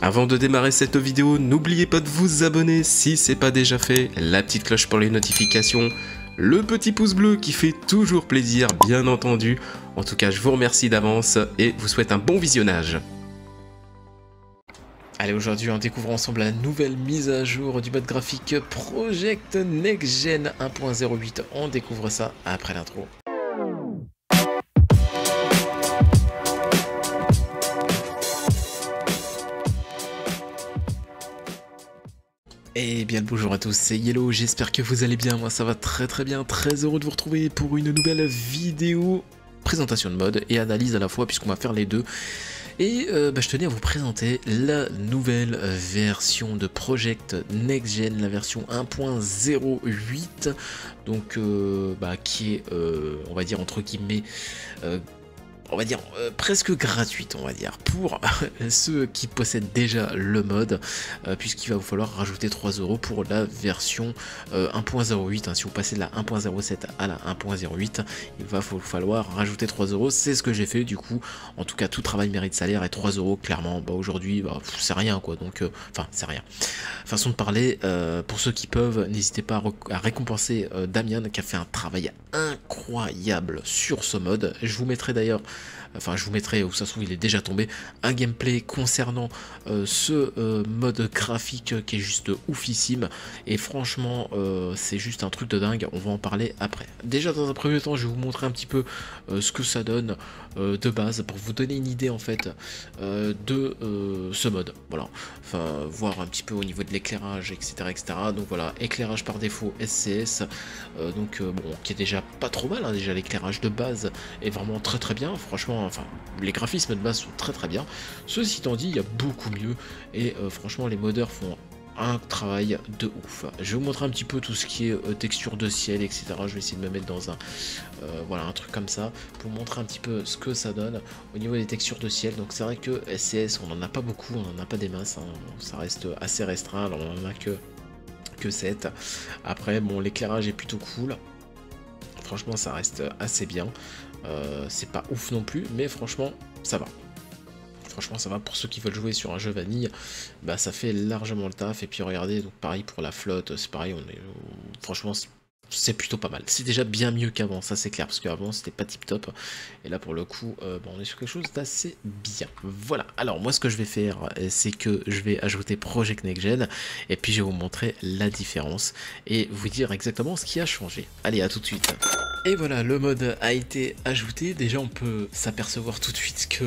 Avant de démarrer cette vidéo, n'oubliez pas de vous abonner si c'est pas déjà fait, la petite cloche pour les notifications, le petit pouce bleu qui fait toujours plaisir bien entendu. En tout cas, je vous remercie d'avance et vous souhaite un bon visionnage. Allez, aujourd'hui on découvre ensemble la nouvelle mise à jour du mode graphique Project Next Gen 1.08. On découvre ça après l'intro. Eh bien le bonjour à tous, c'est Yellow, j'espère que vous allez bien, moi ça va très bien, très heureux de vous retrouver pour une nouvelle vidéo présentation de mode et analyse à la fois puisqu'on va faire les deux. Et je tenais à vous présenter la nouvelle version de Project Next Gen, la version 1.08, donc qui est, on va dire entre guillemets, presque gratuite, on va dire, pour ceux qui possèdent déjà le mode, puisqu'il va vous falloir rajouter 3 € pour la version 1.08, hein. Si vous passez de la 1.07 à la 1.08, il va vous falloir rajouter 3 €, c'est ce que j'ai fait du coup. En tout cas, tout travail mérite salaire, et 3 € clairement, aujourd'hui, c'est rien quoi, donc, enfin, c'est rien. Façon de parler, pour ceux qui peuvent, n'hésitez pas à récompenser Damien, qui a fait un travail incroyable sur ce mode. Je vous mettrai d'ailleurs, je vous mettrai, où ça se trouve il est déjà tombé, un gameplay concernant ce mode graphique qui est juste oufissime, et franchement c'est juste un truc de dingue. On va en parler après. Déjà dans un premier temps, je vais vous montrer un petit peu ce que ça donne de base, pour vous donner une idée en fait de ce mode, voilà, enfin voir un petit peu au niveau de l'éclairage, etc., donc voilà, éclairage par défaut SCS, qui est déjà pas trop mal, hein. Déjà l'éclairage de base est vraiment très bien, franchement, enfin les graphismes de base sont très bien. Ceci étant dit, il y a beaucoup mieux, et franchement les modeurs font un travail de ouf. Je vais vous montrer un petit peu tout ce qui est texture de ciel, etc. Je vais essayer de me mettre dans un un truc comme ça pour vous montrer un petit peu ce que ça donne au niveau des textures de ciel. Donc c'est vrai que SCS, on n'en a pas beaucoup, on n'en a pas des masses, hein. Ça reste assez restreint, alors on en a que 7. Après bon, l'éclairage est plutôt cool, franchement ça reste assez bien, c'est pas ouf non plus, mais franchement ça va. Franchement ça va, pour ceux qui veulent jouer sur un jeu vanille, ça fait largement le taf. Et puis regardez, donc pareil pour la flotte, c'est pareil, franchement c'est plutôt pas mal. C'est déjà bien mieux qu'avant, ça c'est clair, parce qu'avant c'était pas tip top, et là pour le coup on est sur quelque chose d'assez bien. Voilà, alors moi ce que je vais faire, c'est que je vais ajouter Project Next Gen, et puis je vais vous montrer la différence et vous dire exactement ce qui a changé. Allez, à tout de suite. Et voilà, le mode a été ajouté. Déjà on peut s'apercevoir tout de suite que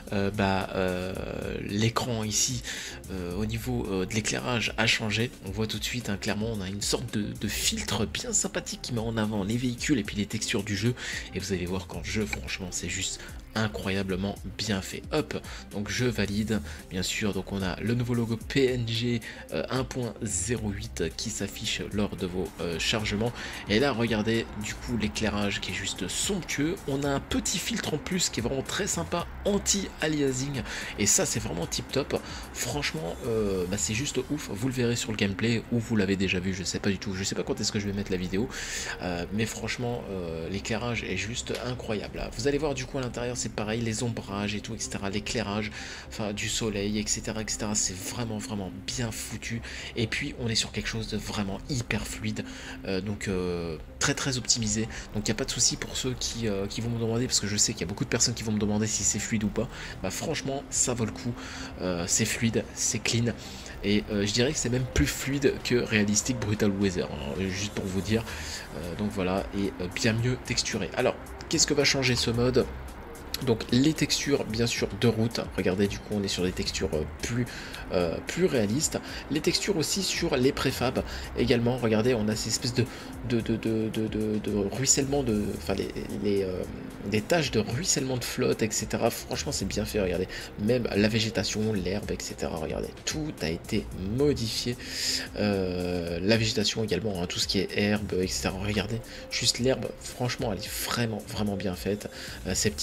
l'écran ici au niveau de l'éclairage a changé. On voit tout de suite, hein, clairement on a une sorte de filtre bien sympathique qui met en avant les véhicules et puis les textures du jeu, et vous allez voir qu'en jeu franchement c'est juste incroyablement bien fait. Hop, donc je valide bien sûr. Donc on a le nouveau logo PNG 1.08 qui s'affiche lors de vos chargements, et là regardez du coup l'éclairage qui est juste somptueux. On a un petit filtre en plus qui est vraiment très sympa, anti-aliasing, et ça c'est vraiment tip top. Franchement c'est juste ouf. Vous le verrez sur le gameplay, ou vous l'avez déjà vu, je sais pas du tout, je sais pas quand est-ce que je vais mettre la vidéo, mais franchement l'éclairage est juste incroyable. Vous allez voir du coup à l'intérieur c'est pareil, les ombrages et tout, etc., l'éclairage, enfin du soleil, etc., c'est vraiment bien foutu. Et puis on est sur quelque chose de vraiment hyper fluide, très optimisé. Donc il n'y a pas de souci pour ceux qui vont me demander, parce que je sais qu'il y a beaucoup de personnes qui vont me demander si c'est fluide ou pas. Franchement ça vaut le coup, c'est fluide, c'est clean, et je dirais que c'est même plus fluide que Realistic Brutal Weather, hein, juste pour vous dire. Donc voilà, et bien mieux texturé. Alors qu'est-ce que va changer ce mode? Donc les textures bien sûr de route, regardez, du coup on est sur des textures plus réalistes. Les textures aussi sur les préfabs également, regardez, on a ces espèces de ruissellement, des taches de ruissellement de flotte, etc. Franchement c'est bien fait, regardez, même la végétation, l'herbe, etc. Regardez, tout a été modifié, la végétation également, hein, tout ce qui est herbe, etc. Regardez, juste l'herbe, franchement elle est vraiment bien faite, ces petits pissenlits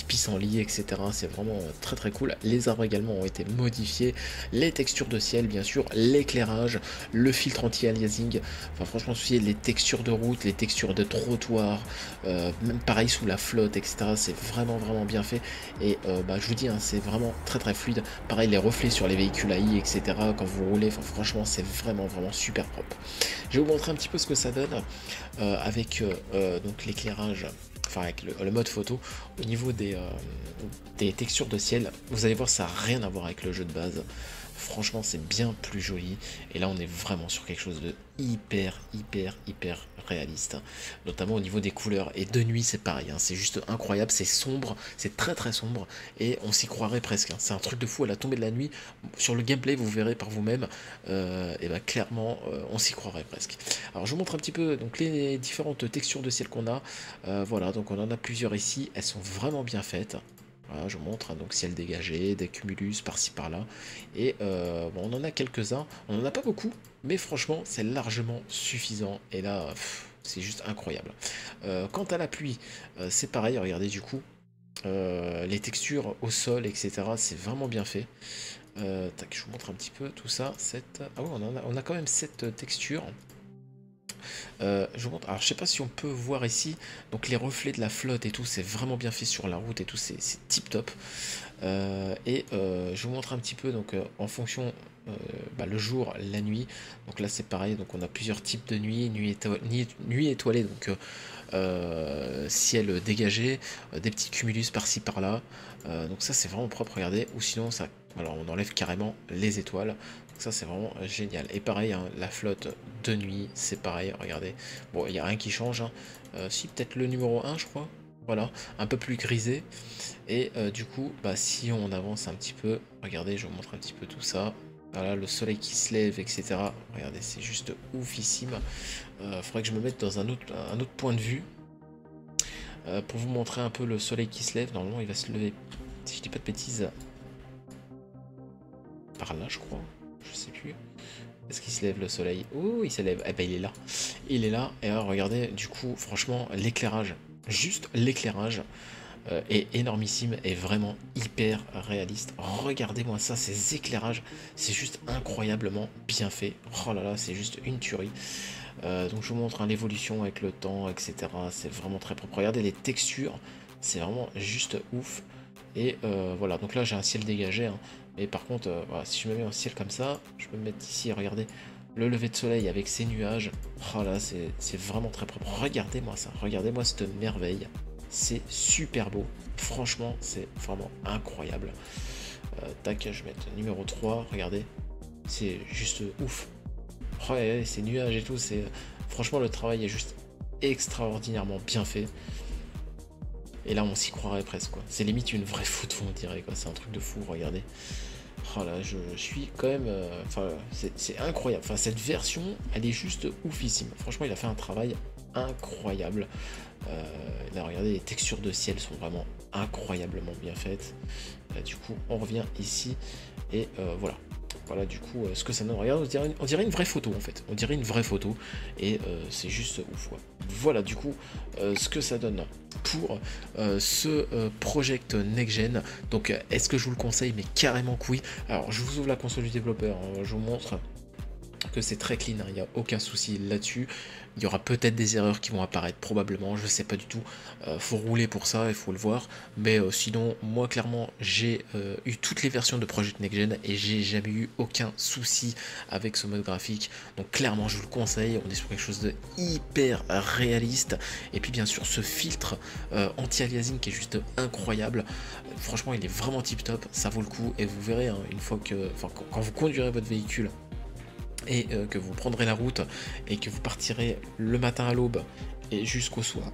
gris, etc. C'est vraiment très très cool. Les arbres également ont été modifiés, les textures de ciel bien sûr, l'éclairage, le filtre anti-aliasing, enfin franchement les textures de route, les textures de trottoir, même pareil sous la flotte, etc. C'est vraiment bien fait, et je vous dis, hein, c'est vraiment très très fluide. Pareil, les reflets sur les véhicules AI, etc. quand vous roulez, enfin franchement c'est vraiment super propre. Je vais vous montrer un petit peu ce que ça donne avec donc l'éclairage, enfin avec le mode photo. Au niveau des textures de ciel, vous allez voir, ça n'a rien à voir avec le jeu de base. Franchement c'est bien plus joli, et là on est vraiment sur quelque chose de hyper réaliste, notamment au niveau des couleurs. Et de nuit c'est pareil, hein, c'est juste incroyable, c'est sombre, c'est très sombre, et on s'y croirait presque, hein. C'est un truc de fou à la tombée de la nuit. Sur le gameplay vous verrez par vous-même, et bah clairement on s'y croirait presque. Alors je vous montre un petit peu donc les différentes textures de ciel qu'on a. Voilà, donc on en a plusieurs ici, elles sont vraiment bien faites. Voilà, je vous montre, hein, donc ciel dégagé, des cumulus par-ci par-là, et on en a quelques-uns, on n'en a pas beaucoup, mais franchement c'est largement suffisant, et là c'est juste incroyable. Quant à la pluie, c'est pareil, regardez du coup, les textures au sol, etc. c'est vraiment bien fait. Tac, je vous montre un petit peu tout ça. Ah oui, on a quand même cette texture. Je vous montre, alors je sais pas si on peut voir ici, donc les reflets de la flotte et tout, c'est vraiment bien fait sur la route et tout, c'est tip top. Je vous montre un petit peu donc en fonction le jour, la nuit. Donc là c'est pareil, donc on a plusieurs types de nuit, nuit étoilée, donc ciel dégagé, des petits cumulus par-ci par-là. Donc ça c'est vraiment propre, regardez. Ou sinon ça, alors on enlève carrément les étoiles. Donc ça c'est vraiment génial. Et pareil, hein, la flotte de nuit, c'est pareil, regardez. Bon, il n'y a rien qui change, hein. Si peut-être le numéro 1 je crois. Voilà, un peu plus grisé. Et du coup, si on avance un petit peu, regardez, je vous montre un petit peu tout ça. Voilà, le soleil qui se lève, etc. Regardez, c'est juste oufissime. Faudrait que je me mette dans un autre point de vue pour vous montrer un peu le soleil qui se lève. Normalement, il va se lever, si je dis pas de bêtises, par là, je crois. Je sais plus. Est-ce qu'il se lève le soleil? Oh, il se lève. Eh ben, il est là. Il est là. Et alors, regardez, du coup, franchement, l'éclairage, juste l'éclairage, est énormissime et vraiment hyper réaliste. Regardez-moi ça, ces éclairages, c'est juste incroyablement bien fait. Oh là là, c'est juste une tuerie. Donc je vous montre, hein, l'évolution avec le temps, etc. C'est vraiment très propre. Regardez les textures, c'est vraiment juste ouf. Et voilà, donc là j'ai un ciel dégagé, hein. Mais par contre, voilà, si je me mets un ciel comme ça, je peux me mettre ici, regardez, le lever de soleil avec ces nuages. Oh là, c'est vraiment très propre. Regardez-moi ça, regardez-moi cette merveille. C'est super beau, franchement c'est vraiment incroyable. Tac, je vais mettre numéro 3, regardez, c'est juste ouf. Oh, ouais, ces nuages et tout, c'est franchement, le travail est juste extraordinairement bien fait. Et là on s'y croirait presque, quoi. C'est limite une vraie photo, on dirait, quoi. C'est un truc de fou, regardez. Oh là, je suis quand même, enfin c'est incroyable, enfin cette version elle est juste oufissime. Franchement il a fait un travail incroyable. Là regardez, les textures de ciel sont vraiment incroyablement bien faites. Là, du coup on revient ici, et voilà du coup ce que ça donne. Regarde, on dirait une vraie photo, en fait, on dirait une vraie photo, et c'est juste ouf, quoi. Voilà du coup ce que ça donne pour ce Project Next Gen. Donc est-ce que je vous le conseille? Mais carrément que oui. Alors je vous ouvre la console du développeur, hein. Je vous montre que c'est très clean, hein. Il n'y a aucun souci là-dessus. Il y aura peut-être des erreurs qui vont apparaître, probablement, je sais pas du tout. Faut rouler pour ça, il faut le voir. Mais sinon, moi clairement, j'ai eu toutes les versions de Project Next Gen et j'ai jamais eu aucun souci avec ce mode graphique. Donc clairement, je vous le conseille. On est sur quelque chose de hyper réaliste. Et puis bien sûr, ce filtre anti-aliasing qui est juste incroyable. Franchement, il est vraiment tip top. Ça vaut le coup. Et vous verrez, hein, une fois que, quand vous conduirez votre véhicule, et que vous prendrez la route et que vous partirez le matin à l'aube et jusqu'au soir,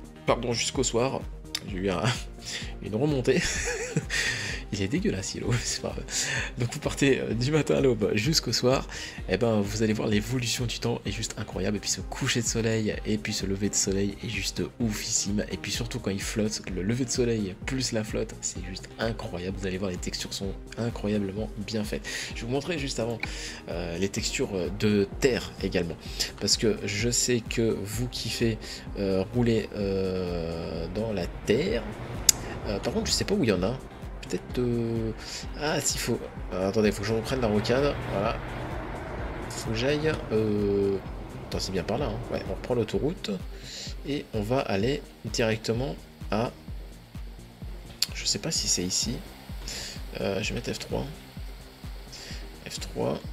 j'ai eu une remontée. Il est dégueulasse, Hilo, c'est pas vrai. Donc vous partez du matin à l'aube jusqu'au soir, et ben vous allez voir l'évolution du temps est juste incroyable. Et puis ce coucher de soleil et puis ce lever de soleil est juste oufissime. Et puis surtout quand il flotte, le lever de soleil plus la flotte, c'est juste incroyable. Vous allez voir, les textures sont incroyablement bien faites. Je vais vous montrer juste avant les textures de terre également, parce que je sais que vous kiffez rouler dans la terre. Par contre, je sais pas où il y en a. Peut-être... Ah, s'il faut... attendez, faut que je reprenne la rocade. Voilà. Faut que j'aille... Attends, c'est bien par là. Hein. Ouais, on reprend l'autoroute. Et on va aller directement à... Je sais pas si c'est ici. Je vais mettre F3. F3.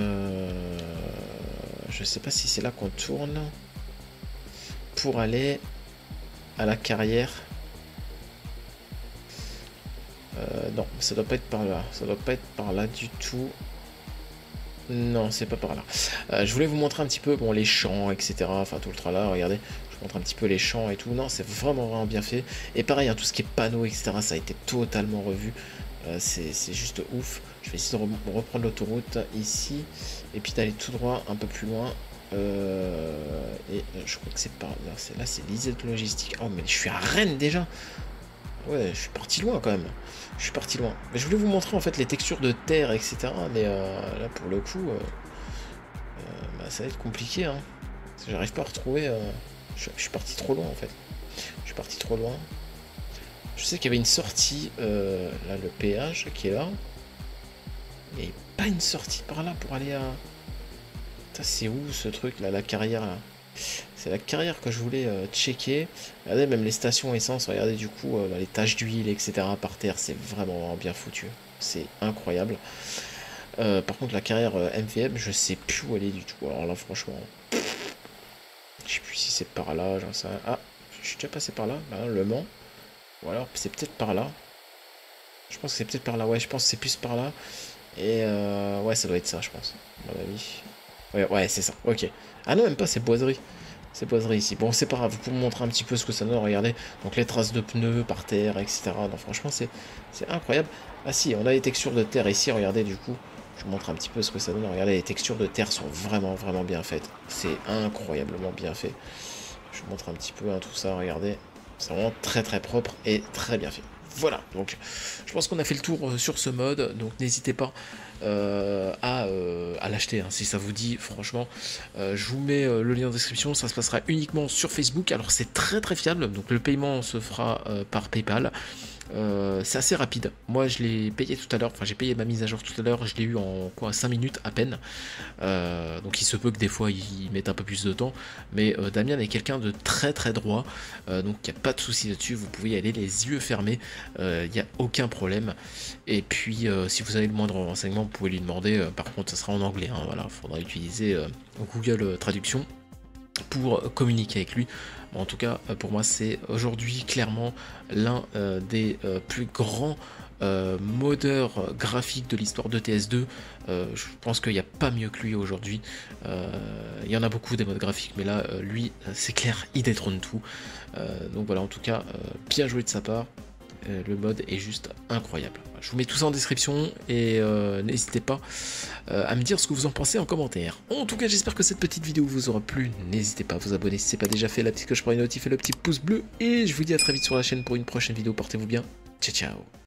Je sais pas si c'est là qu'on tourne. Pour aller à la carrière. Non, ça doit pas être par là. Ça doit pas être par là du tout. Non, c'est pas par là. Je voulais vous montrer un petit peu bon, les champs, etc. Enfin, tout le tralala, regardez. Je vous montre un petit peu les champs et tout. Non, c'est vraiment, vraiment bien fait. Et pareil, hein, tout ce qui est panneaux, etc. Ça a été totalement revu. C'est juste ouf. Je vais essayer de reprendre l'autoroute ici. Et puis d'aller tout droit un peu plus loin. Et je crois que c'est par là. Là, c'est l'IZ Logistique. Oh, mais je suis à Rennes déjà. Ouais, je suis parti loin quand même. Je suis parti loin. Mais je voulais vous montrer en fait les textures de terre, etc. Mais là, pour le coup, bah, ça va être compliqué. Hein. J'arrive pas à retrouver. Je suis parti trop loin en fait. Je suis parti trop loin. Je sais qu'il y avait une sortie, là, le péage qui est là. Il n'y a pas une sortie par là pour aller à. C'est où ce truc là, la carrière là? C'est la carrière que je voulais checker. Regardez, même les stations essence, regardez du coup les taches d'huile, etc. par terre, c'est vraiment bien foutu. C'est incroyable. Par contre, la carrière MVM, je sais plus où elle est du tout. Alors là, franchement, je sais plus si c'est par là, j'en sais rien. Ah, je suis déjà passé par là, là Le Mans. Ou alors, c'est peut-être par là. Je pense que c'est peut-être par là. Ouais, je pense que c'est plus par là. Et ouais, ça doit être ça, je pense. À mon avis. Ouais, ouais, c'est ça. Ok. Ah non, même pas, c'est boiserie. C'est boiserie ici. Bon, c'est pas grave, pour vous montrer un petit peu ce que ça donne, regardez. Donc les traces de pneus par terre, etc. Donc franchement, c'est incroyable. Ah si, on a les textures de terre ici, regardez du coup. Je vous montre un petit peu ce que ça donne. Regardez, les textures de terre sont vraiment, vraiment bien faites. C'est incroyablement bien fait. Je vous montre un petit peu hein, tout ça, regardez. C'est vraiment très, très propre et très bien fait. Voilà, donc je pense qu'on a fait le tour sur ce mode, donc n'hésitez pas à l'acheter hein, si ça vous dit, franchement. Je vous mets le lien en description, ça se passera uniquement sur Facebook, alors c'est très très fiable, donc le paiement se fera par PayPal. C'est assez rapide. Moi je l'ai payé tout à l'heure, enfin j'ai payé ma mise à jour tout à l'heure, je l'ai eu en quoi 5 minutes à peine. Donc il se peut que des fois ils mettent un peu plus de temps, mais Damien est quelqu'un de très très droit, donc il n'y a pas de souci là-dessus, vous pouvez y aller les yeux fermés, il n'y a aucun problème. Et puis si vous avez le moindre renseignement, vous pouvez lui demander, par contre ça sera en anglais, hein, voilà, il faudra utiliser Google Traduction pour communiquer avec lui. Bon, en tout cas, pour moi, c'est aujourd'hui clairement l'un des plus grands modeurs graphiques de l'histoire de TS2. Je pense qu'il n'y a pas mieux que lui aujourd'hui. Il y en a beaucoup des modes graphiques, mais là, lui, c'est clair, il détrône tout. Donc voilà, en tout cas, bien joué de sa part. Le mode est juste incroyable. Je vous mets tout ça en description et n'hésitez pas à me dire ce que vous en pensez en commentaire. En tout cas, j'espère que cette petite vidéo vous aura plu. N'hésitez pas à vous abonner si ce n'est pas déjà fait, la petite cloche pour les notifs et le petit pouce bleu. Et je vous dis à très vite sur la chaîne pour une prochaine vidéo. Portez-vous bien. Ciao, ciao.